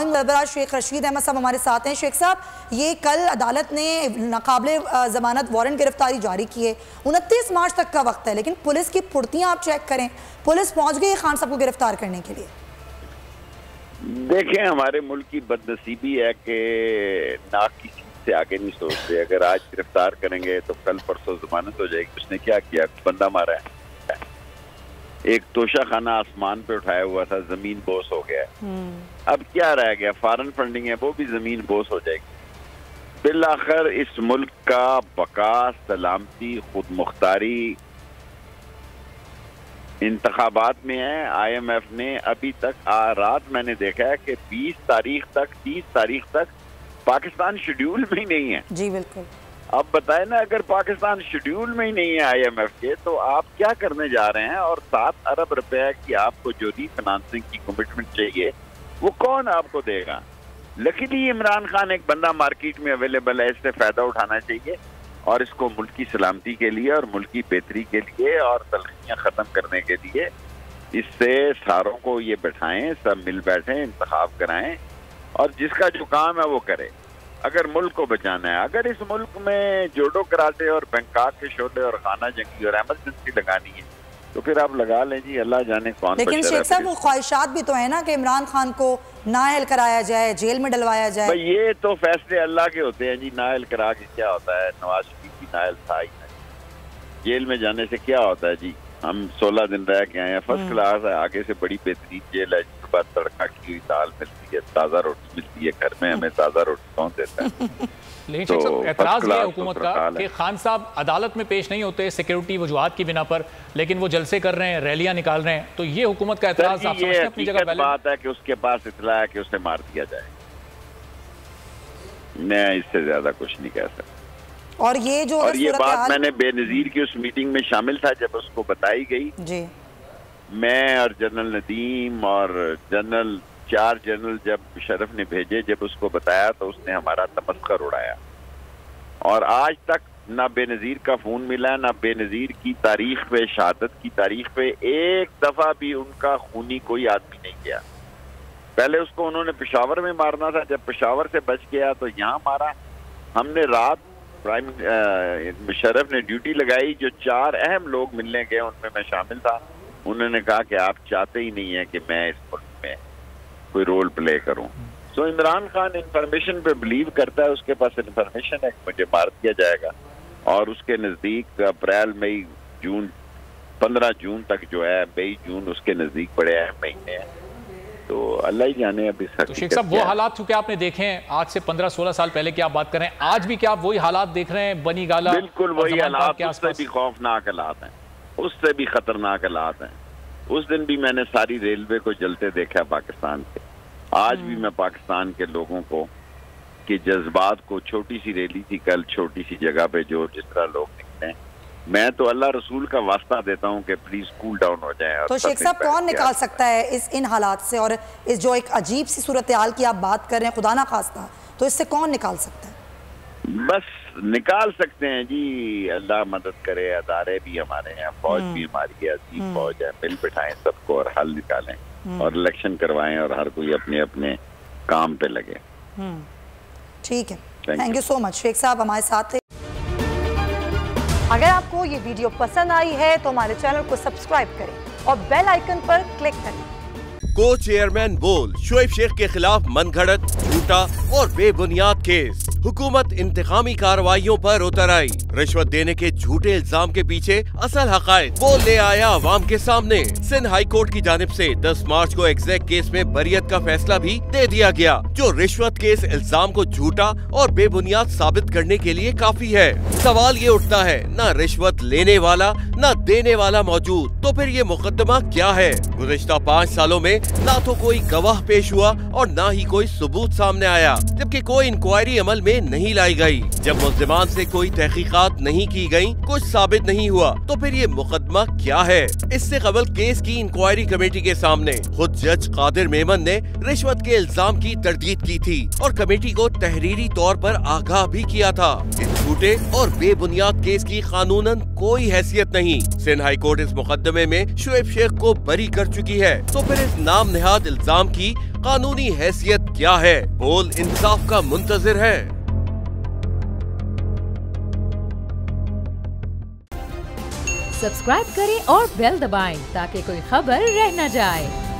सरबराह शेख रशीद अहमद साहब हमारे साथ हैं। शेख साहब, ये कल अदालत ने नाकाबिले ज़मानत वारंट गिरफ्तारी जारी की है। 29 मार्च तक का वक्त है, लेकिन पुलिस की फुर्तियां आप चेक करें, पुलिस पहुंच गई खान साहब को गिरफ्तार करने के लिए। देखें, हमारे मुल्क की बदनसीबी है कि नाक की सीट से आगे नहीं सोचते। अगर आज गिरफ्तार करेंगे तो कल परसों जमानत हो जाएगी। उसने क्या किया? बंदा मारा है, एक तोशा खाना आसमान पे उठाया हुआ था, जमीन बोस हो गया। अब क्या रह गया? फॉरेन फंडिंग है, वो भी जमीन बोस हो जाएगी। बिलाखिर इस मुल्क का बका, सलामती, खुद मुख्तारी इंतखाबात में है। IMF ने अभी तक रात मैंने देखा है कि 30 तारीख तक पाकिस्तान शेड्यूल में ही नहीं है। जी बिल्कुल। अब बताएं ना, अगर पाकिस्तान शेड्यूल में ही नहीं है IMF के, तो आप क्या करने जा रहे हैं? और 7 अरब रुपए की आपको जो रीफाइनेंसिंग की कमिटमेंट चाहिए, वो कौन आपको देगा? लकीली इमरान खान एक बंदा मार्केट में अवेलेबल है, इससे फायदा उठाना चाहिए और इसको मुल्क की सलामती के लिए और मुल्क की बेहतरी के लिए और तलखियां खत्म करने के लिए इससे सारों को ये बैठाएं, सब मिल बैठे, इंतखाब कराएं और जिसका जो काम है वो करे। अगर मुल्क को बचाना है, अगर इस मुल्क में जोडो कराटे और बैंकॉक के शोले और खाना जंगी और एमरजेंसी लगानी है तो फिर आप लगा लें जी, अल्लाह जाने कौन। लेकिन शेख साहब, वो ख्वाहिशात भी तो है ना कि इमरान खान को नाअहल कराया जाए, जेल में डलवाया जाए। भाई ये तो फैसले अल्लाह के होते हैं जी। नाअहल करा के क्या होता है? नवाज शरीफ की नाअहल था ही नहीं। जेल में जाने से क्या होता है जी? हम 16 दिन रह के आए हैं, फर्स्ट क्लास है, आगे से बड़ी बेहतरीन जेल है, जिसके बाद तड़का की हुई दाल मिलती है, ताज़ा रोटी मिलती है। घर में हमें ताज़ा रोटी कौन देता है? लेकिन शेख साहब, एतराज़ ये हुकूमत का कि खान साहब अदालत में पेश नहीं होते सिक्योरिटी वजूहात की बिना पर, लेकिन वो जलसे कर रहे हैं, रैलियां निकाल रहे हैं, तो ये हुकूमत का एतराज़ आप समझते हैं अपनी जगह? बात है कि उसके पास इतला है कि उसे मार दिया जाए। मैं इससे ज्यादा कुछ नहीं कह सकता। और ये बात मैंने बेनज़ीर की उस मीटिंग में शामिल था जब उसको बताई गई जी। मैं और जनरल नदीम और 4 जनरल जब शरफ ने भेजे, जब उसको बताया तो उसने हमारा तमस्खुर उड़ाया। और आज तक ना बेनज़ीर का फोन मिला, ना बेनज़ीर की तारीख पे, शहादत की तारीख पे एक दफा भी उनका खूनी कोई आदमी नहीं गया। पहले उसको उन्होंने पेशावर में मारना था, जब पेशावर से बच गया तो यहाँ मारा। हमने रात प्राइम मुशर्रफ ने ड्यूटी लगाई, जो 4 अहम लोग मिलने गए उनमें मैं शामिल था। उन्होंने कहा कि आप चाहते ही नहीं है कि मैं इस मुल्क में कोई रोल प्ले करूं। सो इमरान खान इंफॉर्मेशन पे बिलीव करता है, उसके पास इंफॉर्मेशन है, मुझे मार दिया जाएगा। और उसके नजदीक अप्रैल मई जून 15 जून तक जो है, मई जून उसके नजदीक बड़े अहम महीने हैं, तो अल्लाह ही जाने अभी। तो शेख साहब, वो हालात चूंकि आपने देखे हैं आज से 15-16 साल पहले की आप बात कर रहे हैं, आज भी क्या आप वही हालात देख रहे हैं? बनी गाला बिल्कुल वही हालात, उससे भी खौफनाक हालात हैं, उससे भी खतरनाक हालात हैं। उस दिन भी मैंने सारी रेलवे को जलते देखा पाकिस्तान के। आज भी मैं पाकिस्तान के लोगों को के जज्बात को, छोटी सी रैली थी कल, छोटी सी जगह पे जो जिस तरह लोग निकले हैं, मैं तो अल्लाह रसूल का वास्ता देता हूं कि प्लीज कूल डाउन हो जाए। तो शेख साहब, कौन निकाल सकता है इन हालात से? और इस जो एक अजीब सी सूरत हाल की आप बात कर रहे हैं, खुदा ना खास्ता, तो इससे कौन निकाल सकता है? बस निकाल सकते हैं जी, अल्लाह मदद करे। अदारे भी हमारे हैं, फौज भी हमारी है, अजीब फौज है, मिल बिठाएं सबको और हल निकालें और इलेक्शन करवाएं और हर कोई अपने अपने काम पे लगे। ठीक है, thank you so much Sheikh साहब हमारे साथ थे। अगर आपको ये वीडियो पसंद आई है तो हमारे चैनल को सब्सक्राइब करें और बेल आइकन पर क्लिक करें। को चेयरमैन बोल, शोएब शेख के खिलाफ मनगढ़ंत, झूठा और बेबुनियाद केस। हुकूमत इंतकामी कार्रवाइयों पर उतर आई। रिश्वत देने के झूठे इल्जाम के पीछे असल हकायक वो ले आया अवाम के सामने। सिंध हाई कोर्ट की जानिब से 10 मार्च को एग्जैक्ट केस में बरियत का फैसला भी दे दिया गया, जो रिश्वत के इस इल्जाम को झूठा और बेबुनियाद साबित करने के लिए काफी है। सवाल ये उठता है, न रिश्वत लेने वाला न देने वाला मौजूद, तो फिर ये मुकदमा क्या है? गुज़िश्ता 5 सालों में ना तो कोई गवाह पेश हुआ और ना ही कोई सबूत सामने आया, जबकि कोई इंक्वायरी अमल में नहीं लाई गई। जब मुल्ज़िमान से कोई तहकीकात नहीं की गई, कुछ साबित नहीं हुआ, तो फिर ये मुकदमा क्या है? इससे कबल केस की इंक्वायरी कमेटी के सामने खुद जज कादिर मेमन ने रिश्वत के इल्जाम की तरदीद की थी और कमेटी को तहरीरी तौर पर आगाह भी किया था। इस झूठे और बेबुनियाद केस की कानूनन कोई हैसियत नहीं। सिंध हाई कोर्ट इस मुकदमे में शोएब शेख को बरी कर चुकी है, तो फिर इस नाम नेहाद इल्जाम की कानूनी हैसियत क्या है? बोल इंसाफ का मुंतजिर है। सब्सक्राइब करें और बेल दबाएं ताकि कोई खबर रह न जाए।